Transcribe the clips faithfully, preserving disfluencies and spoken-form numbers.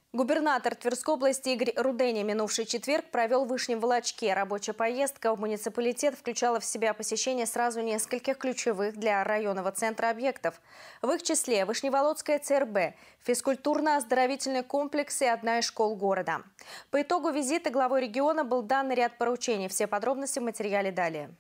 Губернатор Тверской области Игорь Руденя минувший четверг провел в Вышнем Волочке. Рабочая поездка в муниципалитет включала в себя посещение сразу нескольких ключевых для районного центра объектов. В их числе Вышневолодская ЦРБ, физкультурно-оздоровительный комплекс и одна из школ города. По итогу визита главой региона был дан ряд поручений. Все подробности в материале далее.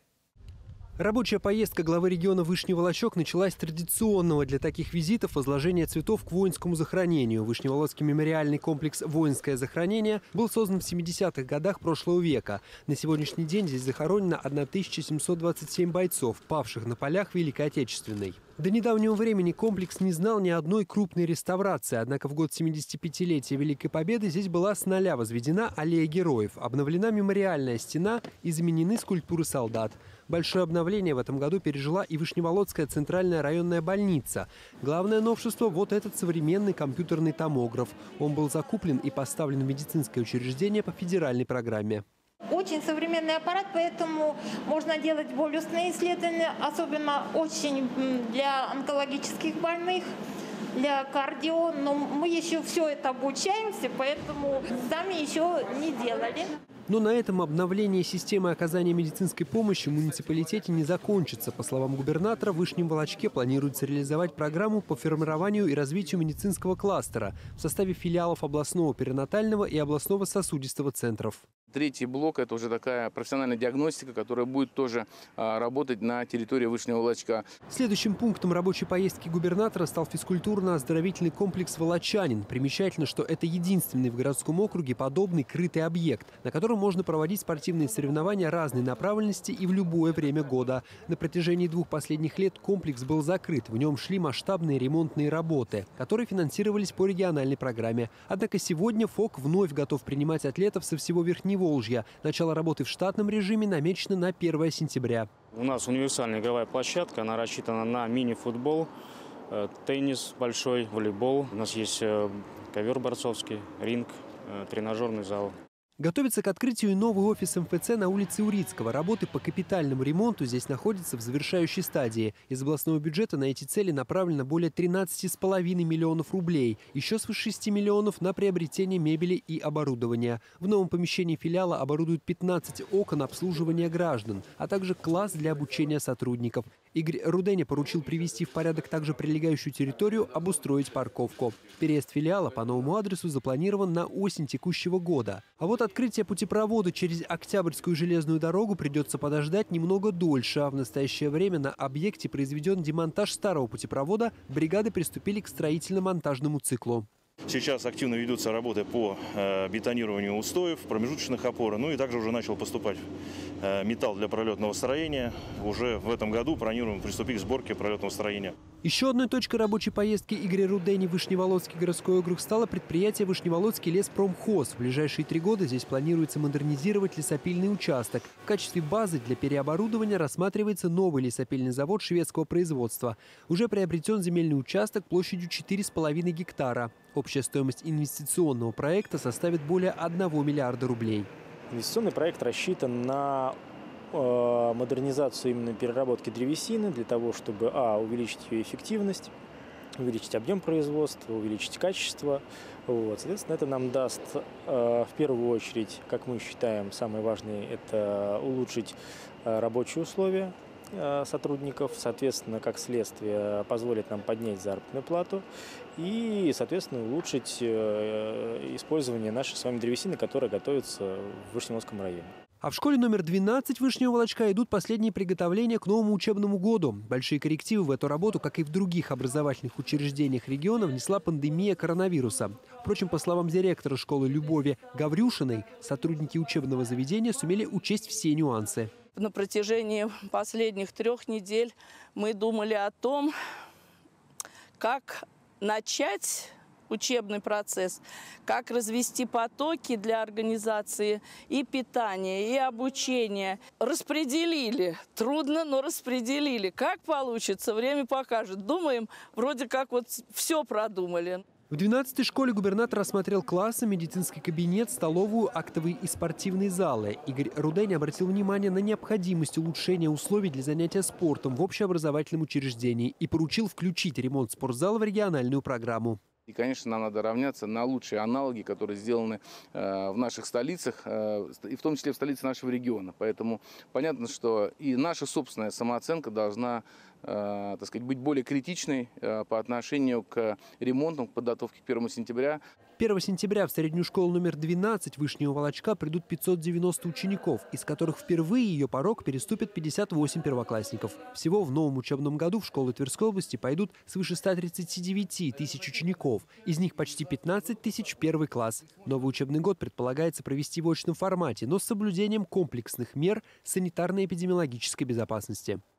Рабочая поездка главы региона Вышний Волочок началась с традиционного для таких визитов возложения цветов к воинскому захоронению. Вышневолодский мемориальный комплекс «Воинское захоронение» был создан в семидесятых годах прошлого века. На сегодняшний день здесь захоронено тысяча семьсот двадцать семь бойцов, павших на полях Великой Отечественной. До недавнего времени комплекс не знал ни одной крупной реставрации, однако в год семидесятипятилетия Великой Победы здесь была с нуля возведена аллея героев, обновлена мемориальная стена и заменены скульптуры солдат. Большое обновление в этом году пережила и Вышневолодская центральная районная больница. Главное новшество – вот этот современный компьютерный томограф. Он был закуплен и поставлен в медицинское учреждение по федеральной программе. Очень современный аппарат, поэтому можно делать более исследования, особенно очень для онкологических больных, для кардио. Но мы еще все это обучаемся, поэтому сами еще не делали. Но на этом обновление системы оказания медицинской помощи в муниципалитете не закончится. По словам губернатора, в Вышнем Волочке планируется реализовать программу по формированию и развитию медицинского кластера в составе филиалов областного перинатального и областного сосудистого центров. Третий блок – это уже такая профессиональная диагностика, которая будет тоже а, работать на территории Вышнего Волочка. Следующим пунктом рабочей поездки губернатора стал физкультурно-оздоровительный комплекс «Волочанин». Примечательно, что это единственный в городском округе подобный крытый объект, на котором можно проводить спортивные соревнования разной направленности и в любое время года. На протяжении двух последних лет комплекс был закрыт. В нем шли масштабные ремонтные работы, которые финансировались по региональной программе. Однако сегодня ФОК вновь готов принимать атлетов со всего Верхнего Волжья. Начало работы в штатном режиме намечено на первое сентября. У нас универсальная игровая площадка, она рассчитана на мини-футбол, теннис большой, волейбол. У нас есть ковер борцовский, ринг, тренажерный зал. Готовится к открытию и новый офис эм эф цэ на улице Урицкого. Работы по капитальному ремонту здесь находятся в завершающей стадии. Из областного бюджета на эти цели направлено более тринадцати с половиной миллионов рублей. Еще свыше шести миллионов на приобретение мебели и оборудования. В новом помещении филиала оборудуют пятнадцать окон обслуживания граждан, а также класс для обучения сотрудников. Игорь Руденя поручил привести в порядок также прилегающую территорию, обустроить парковку. Переезд филиала по новому адресу запланирован на осень текущего года. А вот открытие путепровода через Октябрьскую железную дорогу придется подождать немного дольше. А в настоящее время на объекте произведен демонтаж старого путепровода. Бригады приступили к строительно-монтажному циклу. Сейчас активно ведутся работы по э, бетонированию устоев, промежуточных опор. Ну и также уже начал поступать э, металл для пролетного строения. Уже в этом году планируем приступить к сборке пролетного строения. Еще одной точкой рабочей поездки Игоря Рудени в Вышневолодский городской округ стало предприятие «Вышневолодский леспромхоз». В ближайшие три года здесь планируется модернизировать лесопильный участок. В качестве базы для переоборудования рассматривается новый лесопильный завод шведского производства. Уже приобретен земельный участок площадью четыре с половиной гектара. Общая стоимость инвестиционного проекта составит более одного миллиарда рублей. Инвестиционный проект рассчитан на модернизацию именно переработки древесины для того, чтобы а, увеличить ее эффективность, увеличить объем производства, увеличить качество. Вот. Соответственно, это нам даст в первую очередь, как мы считаем, самое важное – это улучшить рабочие условия сотрудников, соответственно, как следствие, позволит нам поднять заработную плату и, соответственно, улучшить использование нашей с вами древесины, которая готовится в Вышневолодском районе. А в школе номер двенадцать Вышнего Волочка идут последние приготовления к новому учебному году. Большие коррективы в эту работу, как и в других образовательных учреждениях региона, внесла пандемия коронавируса. Впрочем, по словам директора школы Любови Гаврюшиной, сотрудники учебного заведения сумели учесть все нюансы. На протяжении последних трех недель мы думали о том, как начать учебный процесс, как развести потоки для организации и питания, и обучения. Распределили. Трудно, но распределили. Как получится, время покажет. Думаем, вроде как вот все продумали. В двенадцатой школе губернатор осмотрел классы, медицинский кабинет, столовую, актовые и спортивные залы. Игорь Рудень обратил внимание на необходимость улучшения условий для занятия спортом в общеобразовательном учреждении и поручил включить ремонт спортзала в региональную программу. И, конечно, нам надо равняться на лучшие аналоги, которые сделаны э, в наших столицах, э, и в том числе в столице нашего региона. Поэтому понятно, что и наша собственная самооценка должна э, так сказать, быть более критичной э, по отношению к ремонту, к подготовке к первому сентября. первого сентября в среднюю школу номер двенадцать Вышнего Волочка придут пятьсот девяносто учеников, из которых впервые ее порог переступят пятьдесят восемь первоклассников. Всего в новом учебном году в школы Тверской области пойдут свыше ста тридцати девяти тысяч учеников. Из них почти пятнадцать тысяч в первый класс. Новый учебный год предполагается провести в очном формате, но с соблюдением комплексных мер санитарно-эпидемиологической безопасности.